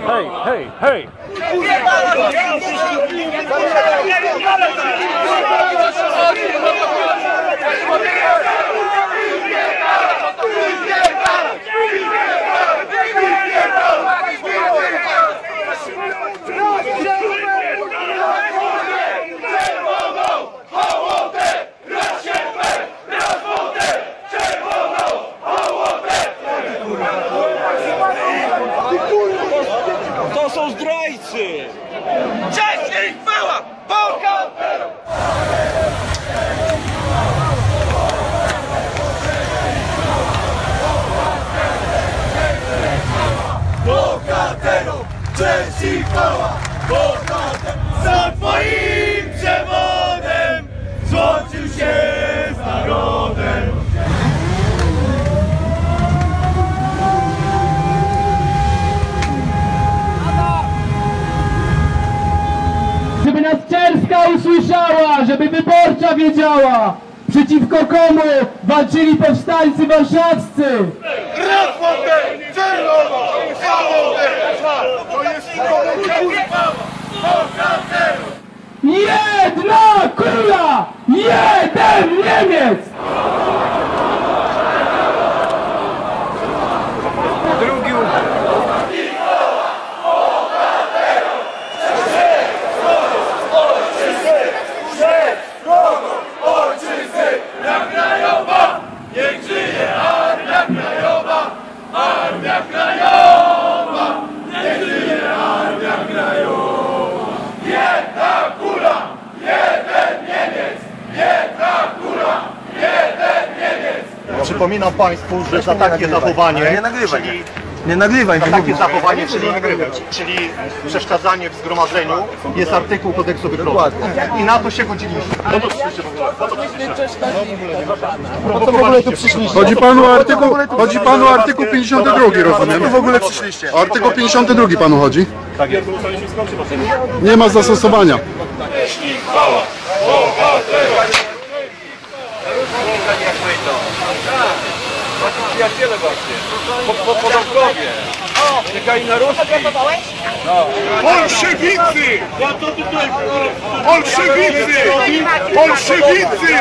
Hej, hej, hej! To są zdrajcy! Wcześniej była bohaterą! Bohaterą! Cześć i chwała! Bohater! Za twoim przewodem złączył się z narodem! Żeby nas Czerska usłyszała, żeby Wyborcza wiedziała, przeciwko komu walczyli powstańcy warszawscy. Rapportem! Czerwono! To jest bohaterów! Jedna kula! Jeden Niemiec! Drugi Niech żyje Armia Krajowa! Armia Krajowa! Niech żyje Armia Krajowa! Jedna kula! Jeden Niemiec! Jedna kula! Jeden Niemiec! Przypominam Państwu, że za takie zachowanie, czyli przeszkadzanie w zgromadzeniu, jest artykuł kodeksu wykroczeń. I na to się godziliśmy. Po co w ogóle tu przyszliście? Chodzi panu o artykuł 52, rozumiem? W ogóle przyszliście? O artykuł 52 panu chodzi? Nie ma zastosowania. Chwała! Bohatera! przyjaciele właśnie. Podobkowie. Czekali na Rosję. Bolszewicy! Bolszewicy! Bolszewicy!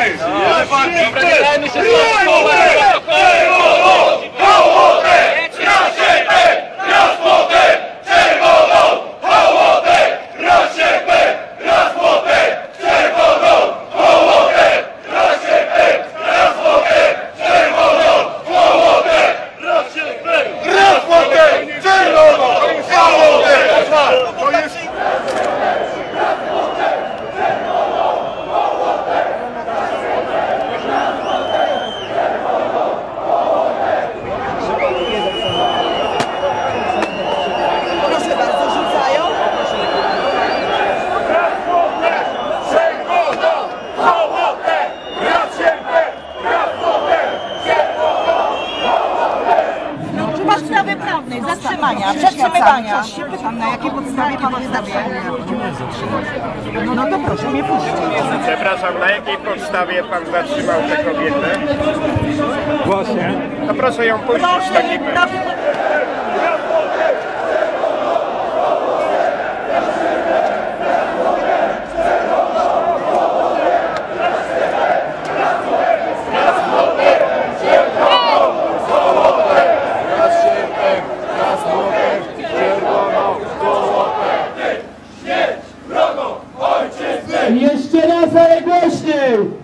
Podstawy prawnej, zatrzymania, przetrzymywania. Pytam, na jakiej podstawie pan wystawia? No to proszę mnie puścić. Przepraszam, na jakiej podstawie pan zatrzymał tę kobietę? Właśnie. No proszę ją puścić w takim razie. Jeszcze raz, ale głośniej!